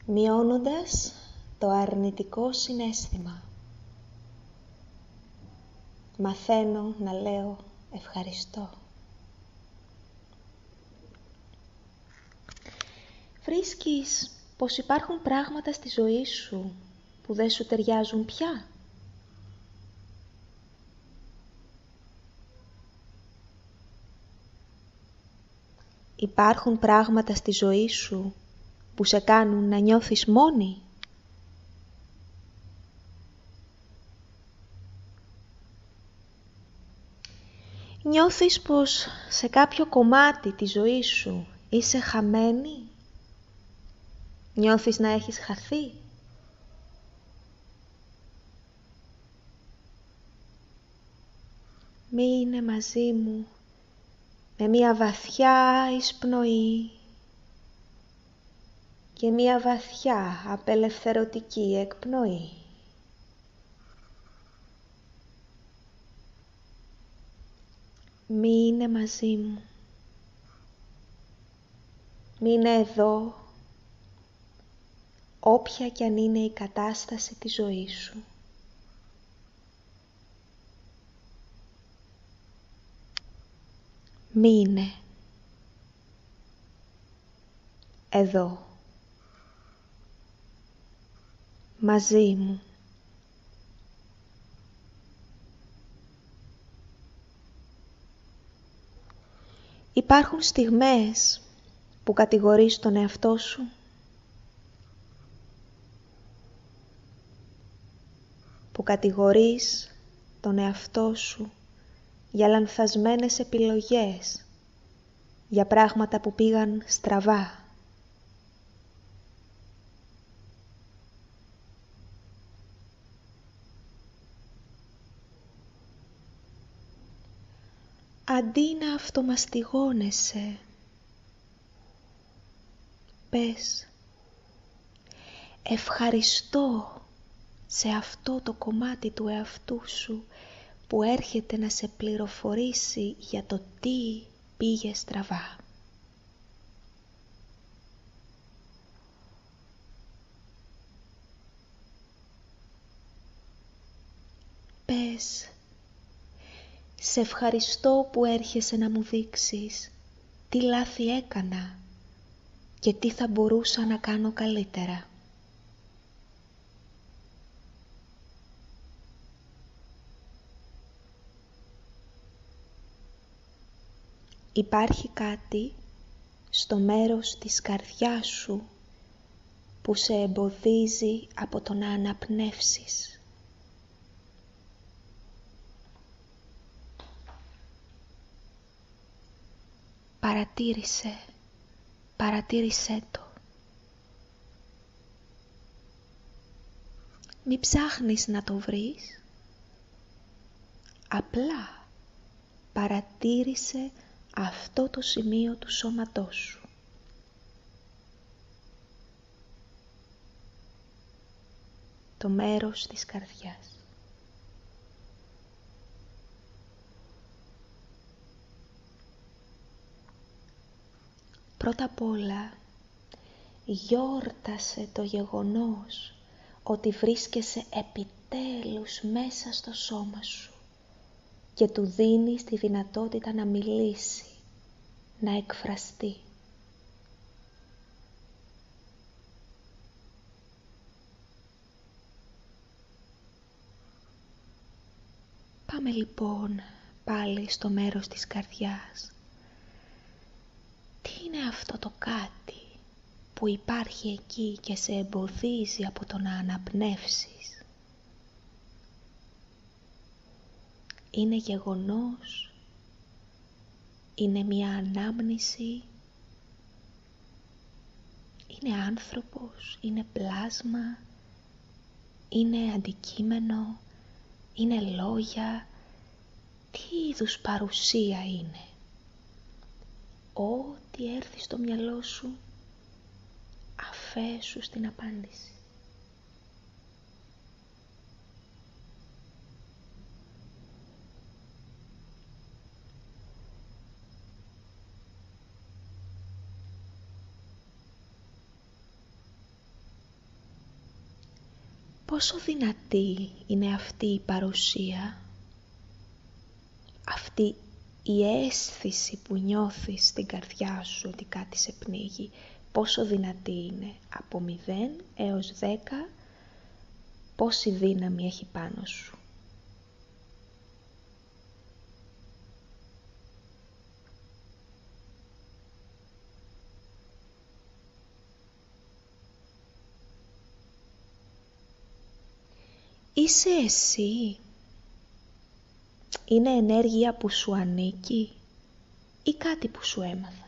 μειώνοντας το αρνητικό συναίσθημα. Μαθαίνω να λέω ευχαριστώ. Βρίσκεις πως υπάρχουν πράγματα στη ζωή σου που δεν σου ταιριάζουν πια? Υπάρχουν πράγματα στη ζωή σου που σε κάνουν να νιώθεις μόνη? Νιώθεις πως σε κάποιο κομμάτι της ζωής σου είσαι χαμένη? Νιώθεις να έχεις χαθεί? Μείνε μαζί μου με μια βαθιά εισπνοή και μια βαθιά απελευθερωτική εκπνοή. Μείνε μαζί μου. Μείνε εδώ, όποια κι αν είναι η κατάσταση της ζωής σου. Μείνε εδώ, μαζί μου. Υπάρχουν στιγμές που κατηγορείς τον εαυτό σου. Που κατηγορείς τον εαυτό σου για λανθασμένες επιλογές, για πράγματα που πήγαν στραβά. Αντί να αυτομαστιγώνεσαι, πες ευχαριστώ σε αυτό το κομμάτι του εαυτού σου που έρχεται να σε πληροφορήσει για το τι πήγε στραβά. Πες σε ευχαριστώ που έρχεσαι να μου δείξεις τι λάθη έκανα και τι θα μπορούσα να κάνω καλύτερα. Υπάρχει κάτι στο μέρος της καρδιάς σου που σε εμποδίζει από το να αναπνεύσεις. Παρατήρησέ το. Μη ψάχνεις να το βρεις. Απλά παρατήρησε αυτό το σημείο του σώματός σου. Το μέρος της καρδιάς. Πρώτα απ' όλα, γιόρτασε το γεγονός ότι βρίσκεσαι επιτέλους μέσα στο σώμα σου και του δίνεις τη δυνατότητα να μιλήσει, να εκφραστεί. Πάμε λοιπόν πάλι στο μέρος της καρδιάς. Τι είναι αυτό το κάτι που υπάρχει εκεί και σε εμποδίζει από το να αναπνεύσεις? Είναι γεγονός? Είναι μια ανάμνηση? Είναι άνθρωπος? Είναι πλάσμα? Είναι αντικείμενο? Είναι λόγια? Τι είδους παρουσία είναι? Ό,τι έρθει στο μυαλό σου, αφέσου στην απάντηση. Πόσο δυνατή είναι αυτή η παρουσία, αυτή η αίσθηση που νιώθεις στην καρδιά σου ότι κάτι σε πνίγει, πόσο δυνατή είναι, από 0 έως 10, πόση δύναμη έχει πάνω σου. Είσαι εσύ? Είναι ενέργεια που σου ανήκει ή κάτι που σου έμαθαν?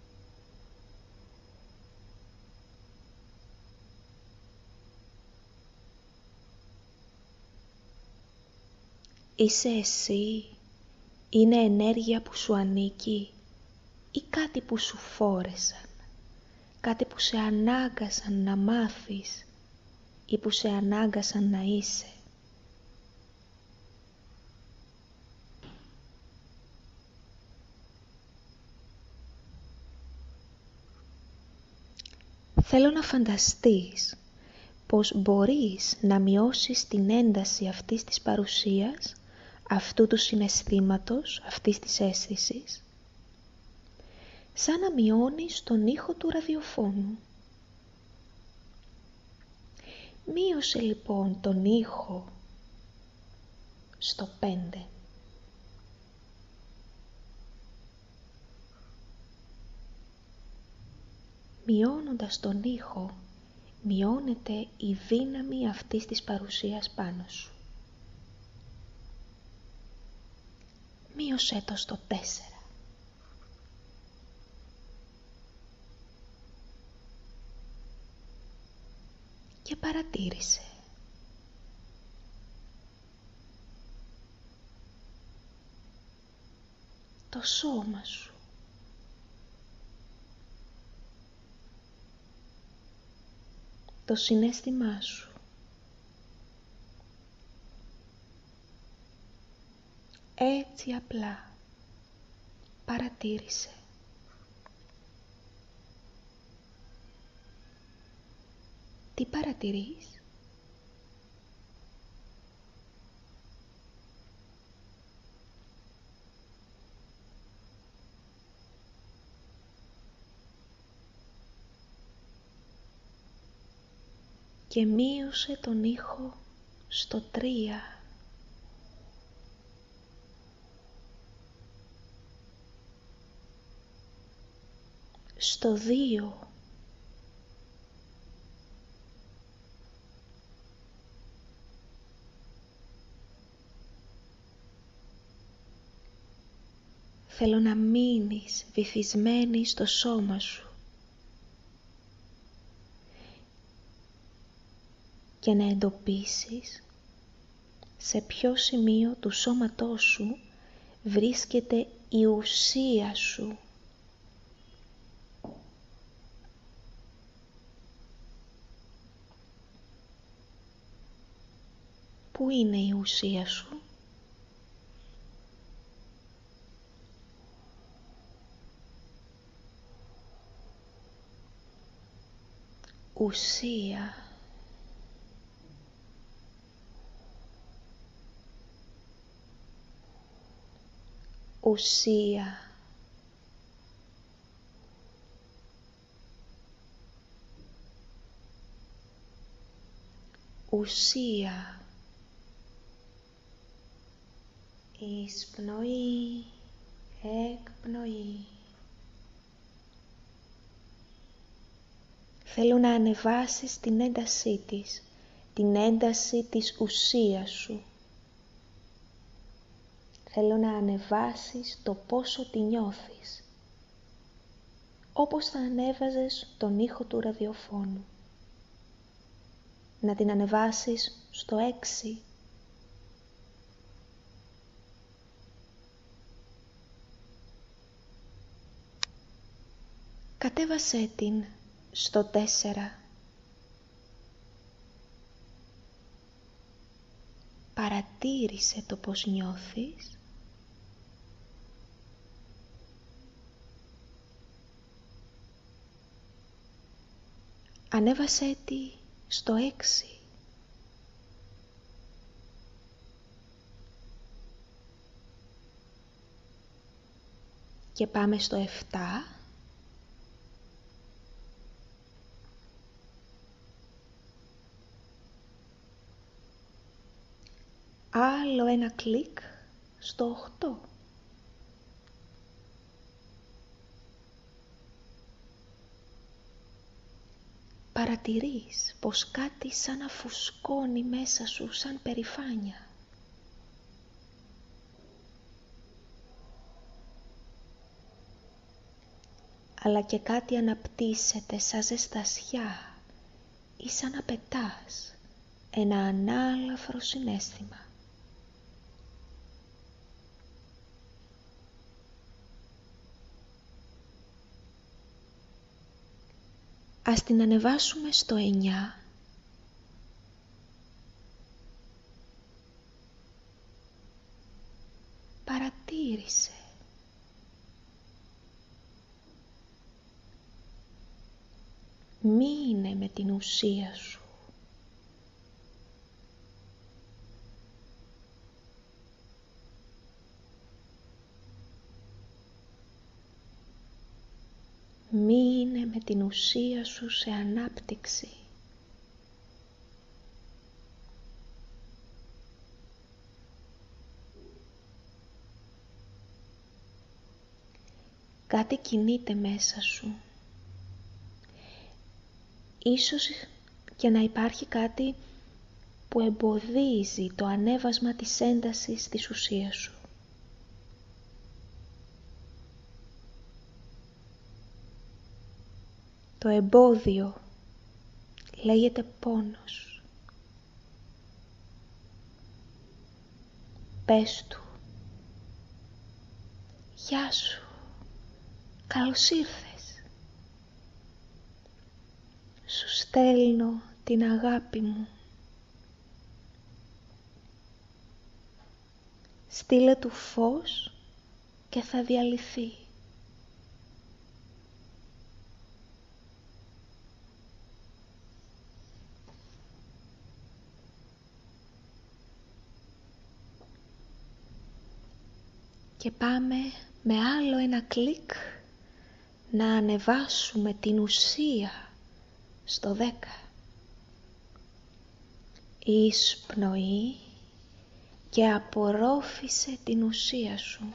Είσαι εσύ? Είναι ενέργεια που σου ανήκει ή κάτι που σου φόρεσαν, κάτι που σε ανάγκασαν να μάθεις ή που σε ανάγκασαν να είσαι? Θέλω να φανταστείς πως μπορείς να μειώσεις την ένταση αυτής της παρουσίας, αυτού του συναισθήματος, αυτής της αίσθησης, σαν να μειώνεις τον ήχο του ραδιοφώνου. Μείωσε λοιπόν τον ήχο στο 5. Μειώνοντας τον ήχο, μειώνεται η δύναμη αυτής της παρουσίας πάνω σου. Μείωσέ το στο 4. Και παρατήρησε. Το σώμα σου. Το συναίσθημά σου. Έτσι απλά παρατήρησε. Τι παρατηρείς? Και μείωσε τον ήχο στο 3. Στο 2. Θέλω να μείνεις βυθισμένη στο σώμα σου και να εντοπίσεις σε ποιο σημείο του σώματός σου βρίσκεται η ουσία σου. Πού είναι η ουσία σου? Ουσία. Ουσία. Ουσία. Εισπνοή, εκπνοή. Θέλω να ανεβάσεις την έντασή της, την ένταση της ουσίας σου. Θέλω να ανεβάσεις το πόσο τη νιώθεις, όπως θα ανέβαζες τον ήχο του ραδιοφώνου. Να την ανεβάσεις στο 6. Κατέβασέ την στο 4. Παρατήρησε το πώς νιώθεις. Ανέβασέ τη στο 6. και πάμε στο 7. Άλλο ένα κλικ στο 8. Παρατηρείς πως κάτι σαν να φουσκώνει μέσα σου σαν περηφάνεια. Αλλά και κάτι αναπτύσσεται σαν ζεστασιά ή σαν να πετάς ένα ανάλαφρο συναίσθημα. Ας την ανεβάσουμε στο 9. Παρατήρησε. Μείνε με την ουσία σου. Μείνε με την ουσία σου σε ανάπτυξη. Κάτι κινείται μέσα σου. Ίσως και να υπάρχει κάτι που εμποδίζει το ανέβασμα της έντασης της ουσίας σου. Το εμπόδιο λέγεται πόνος. Πες του, γεια σου, καλώς ήρθες. Σου στέλνω την αγάπη μου. Στείλε του φως και θα διαλυθεί. Και πάμε με άλλο ένα κλικ να ανεβάσουμε την ουσία στο 10. Εισπνοή και απορρόφησε την ουσία σου.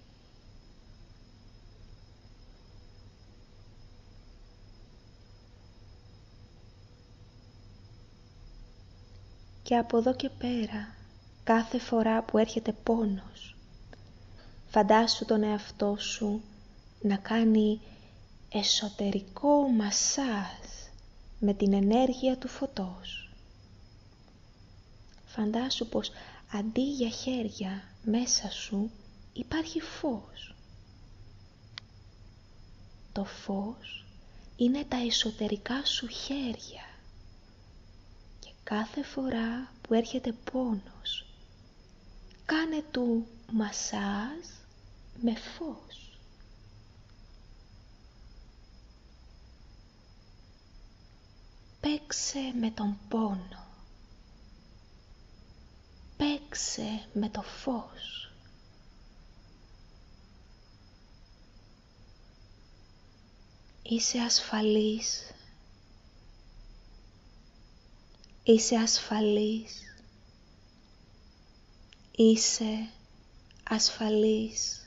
Και από εδώ και πέρα, κάθε φορά που έρχεται πόνος, φαντάσου τον εαυτό σου να κάνει εσωτερικό μασάζ με την ενέργεια του φωτός. Φαντάσου πως αντί για χέρια μέσα σου υπάρχει φως. Το φως είναι τα εσωτερικά σου χέρια και κάθε φορά που έρχεται πόνος, κάνε του μασάζ με φως. Παίξε με τον πόνο. Παίξε με το φως. Είσαι ασφαλής. Είσαι ασφαλής. Είσαι ασφαλής.